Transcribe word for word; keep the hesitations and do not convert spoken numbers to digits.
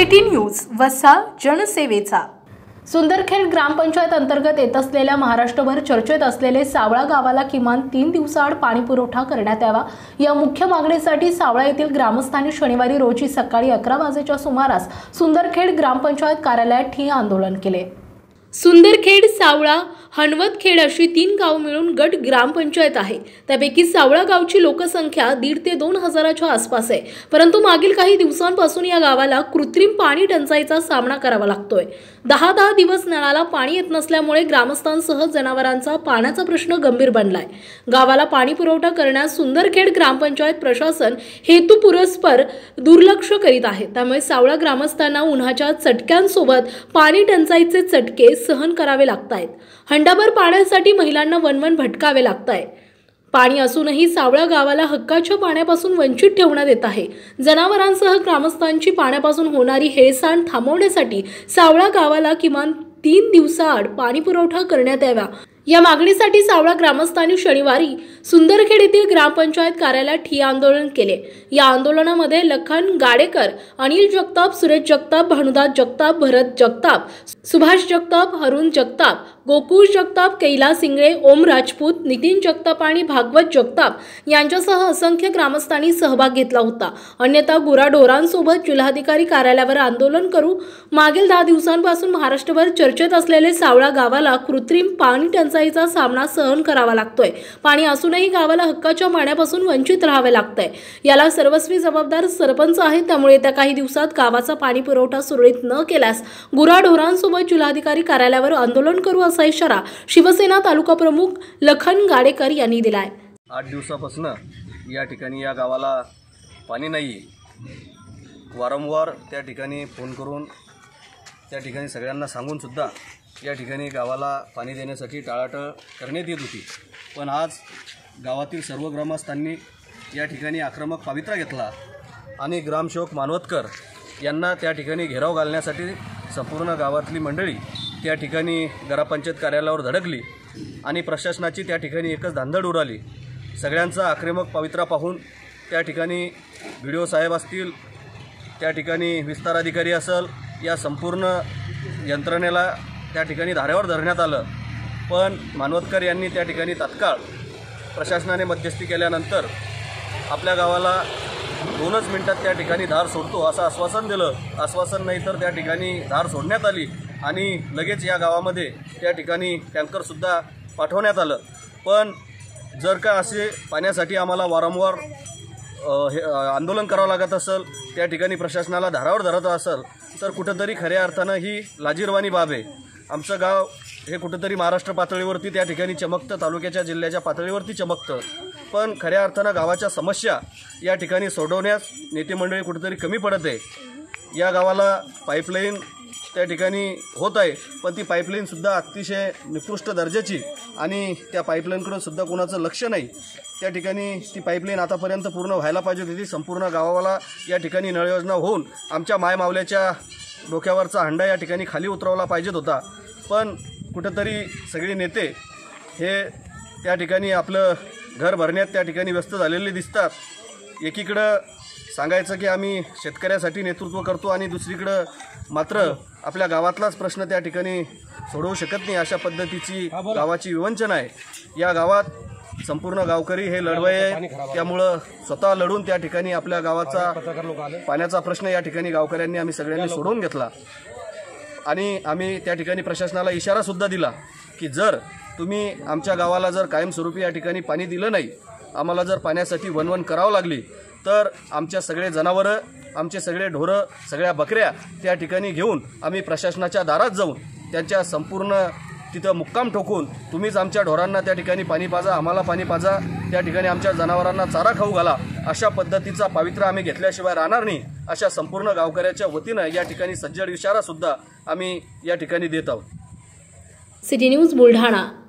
City news वसा जनसेवेचा। सुंदरखेड ग्रामपंचायत अंतर्गत येत असलेल्या महाराष्ट्रभर चर्चेत असलेले सावळा गावाला किमान तीन दिवसाआड पाणी पुरवठा करण्यात यावा या मुख्य मागणीसाठी सावळा येथील ग्रामस्थांनी शनिवारी रोजी सकाळी अकरा वाजेच्या सुमारास सुंदरखेड ग्रामपंचायत कार्यालयात ठिय्या आंदोलन केले। सुंदरखेड, सावळा, हनवतखेड अशी तीन गाव मिळून गट ग्रामपंचायत आहे। त्यापैकी सावळा गावची लोकसंख्या दीड ते दोन हजाराच्या आसपास आहे, परंतु मागील काही दिवसांपासून या गावाला कृत्रिम पाणी टंचाईचा सामना करावा लागतोय। दहा दहा दिवस नळाला पाणी येत नसल्यामुळे ग्रामस्थांसह जनावरांचा पाण्याचा प्रश्न गंभीर बनलाय। गावाला पाणी पुरवठा करण्यास सुंदरखेड ग्रामपंचायत प्रशासन हेतुपुरस्पर दुर्लक्ष करीत आहे। त्यामुळे सावळा ग्रामस्थांना उन्हाच्या चटक्यांसोबत पाणी टंचाईचे चटके सहन करावे लागतायत। हंडाभर पाण्यासाठी महिलांना वनवन भटकावे लागतंय। पाणी असूनही सावळा गावाला हक्काच्या पाण्यापासून वंचित ठेवण्यात येत आहे। जनावरांसह ग्रामस्थांची पाण्यापासून होणारी हेळसांड थांबवण्यासाठी सावळा गावाला किमान तीन दिवसाआड पाणी पुरवठा करण्यात यावा या मागणीसाठी सावळा ग्रामस्थांनी शनिवारी सुंदरखेड येथील ग्रामपंचायत कार्यालयात ठिय्या आंदोलन केले। या आंदोलनामध्ये लखन गाडेकर, अनिल जगताप, सुरेश जगताप, भानुदास जगताप, भरत जगताप, सुभाष जगताप, हरुण जगताप, गोकुळ जगताप, कैलास इंगळे, ओम राजपूत, नितीन जगताप आणि भागवत जगताप यांच्यासह असंख्य ग्रामस्थांनी सहभाग घेतला होता। अन्यथा गुराढोरांसोबत जिल्हाधिकारी कार्यालयावर आंदोलन करू। मागील दहा दिवसांपासून महाराष्ट्रभर चर्चेत असलेले सावळा गावाला कृत्रिम पाणी टंचाईचा सामना सहन करावा लागतोय। पाणी असूनही गावाला हक्काच्या पाण्यापासून वंचित राहावे लागतंय। याला सर्वस्वी जबाबदार सरपंच आहे। त्यामुळे येत्या काही दिवसात गावाचा पाणी पुरवठा सुरळीत न केल्यास गुराढोरांसोबत जिल्हाधिकारी कार्यालयावर आंदोलन करू असा इशारा शिवसेना तालुका प्रमुख लखन गाडेकर यांनी दिलाय। आठ दिवसापासून या ठिकाणी या गावाला पाणी नाही। वारंवार त्या ठिकाणी फोन करून त्या ठिकाणी सगळ्यांना सांगून सुद्धा या ठिकाणी गावाला पाणी देण्यासाठी टाळाटाळ करण्यात येत होती। पण आज गावातील सर्व ग्रामस्थांनी या ठिकाणी आक्रमक पवित्रा घेतला आणि ग्रामसेवक मानवतकर यांना त्या ठिकाणी घेराव घालण्यासाठी संपूर्ण गावातली मंडळी त्या ठिकाणी ग्रामपंचायत कार्यालयावर धडकली आणि प्रशासनाची त्या ठिकाणी एकच धांदड उडाली। सगळ्यांचा आक्रमक पवित्रा पाहून त्या ठिकाणी व्हिडिओ साहेब असतील, त्या ठिकाणी विस्तार अधिकारी असेल, या संपूर्ण यंत्रणेला त्या ठिकाणी धाऱ्यावर धरण्यात आलं। पण मानवतकर यांनी त्या ठिकाणी तात्काळ प्रशासनाने मध्यस्थी केल्यानंतर आपल्या गावाला दोनच मिनिटात त्या ठिकाणी धार सोडतो असं आश्वासन दिलं। आश्वासन नाही तर त्या ठिकाणी धार सोडण्यात आली आणि लगेच या गावामध्ये त्या ठिकाणी टँकरसुद्धा पाठवण्यात आलं। पण जर का असे पाण्यासाठी आम्हाला वारंवार हे आंदोलन करावं लागत असेल, त्या ठिकाणी प्रशासनाला धारावर धरत असेल, तर कुठंतरी खऱ्या अर्थानं ही लाजिरवाणी बाब आहे। आमचं गाव हे कुठंतरी महाराष्ट्र पातळीवरती त्या ठिकाणी चमकतं, तालुक्याच्या जिल्ह्याच्या पातळीवरती चमकतं, पण खऱ्या अर्थानं गावाच्या समस्या या ठिकाणी सोडवण्यास नेते मंडळी कुठंतरी कमी पडत आहे। या गावाला पाईपलाईन त्या ठिकाणी होत आहे, पण ती पाईपलाईनसुद्धा अतिशय निकृष्ट दर्जाची आणि त्या पाईपलाईनकडून सुद्धा कोणाचं लक्ष नाही। त्या ठिकाणी ती पाईपलाईन आतापर्यंत पूर्ण व्हायला पाहिजे होती। संपूर्ण गावाला या ठिकाणी नळ योजना होऊन आमच्या मायमावल्याच्या डोक्यावरचा हंडा या ठिकाणी खाली उतरवला पाहिजेत होता। पण कुठंतरी सगळे नेते हे त्या ठिकाणी आपलं घर भरण्यात त्या ठिकाणी व्यस्त झालेले दिसतात। एकीकडं सांगायचं की आम्ही शेतकऱ्यासाठी नेतृत्व करतो आणि दुसरीकडं मात्र आपल्या गावातलाच प्रश्न त्या ठिकाणी सोडवू शकत नाही, अशा पद्धतीची गावाची विवंचना आहे। या गावात संपूर्ण गावकरी हे लढवय आहे, त्यामुळं स्वतः लढून त्या ठिकाणी आपल्या गावाचा पाण्याचा प्रश्न या ठिकाणी गावकऱ्यांनी आम्ही सगळ्यांनी सोडवून घेतला आणि आम्ही त्या ठिकाणी प्रशासनाला इशारासुद्धा दिला की जर तुम्ही आमच्या गावाला जर कायमस्वरूपी या ठिकाणी पाणी दिलं नाही, आम्हाला जर पाण्यासाठी वनवन करावं लागली, तर आमच्या सगळे जनावरं, आमचे सगळे ढोरं, सगळ्या बकऱ्या त्या ठिकाणी घेऊन आम्ही प्रशासनाच्या दारात जाऊन त्यांच्या संपूर्ण तिथं मुक्काम ठोकून तुम्हीच आमच्या ढोरांना त्या ठिकाणी पाणी पाजा, आम्हाला पाणी पाजा, त्या ठिकाणी आमच्या जनावरांना चारा खाऊ घाला, अशा पद्धतीचा पवित्रा आम्ही घेतल्याशिवाय राहणार नाही, अशा संपूर्ण गावकऱ्याच्या वतीनं या ठिकाणी सज्जड इशारासुद्धा आम्ही या ठिकाणी देत आहोत। City news Buldhana.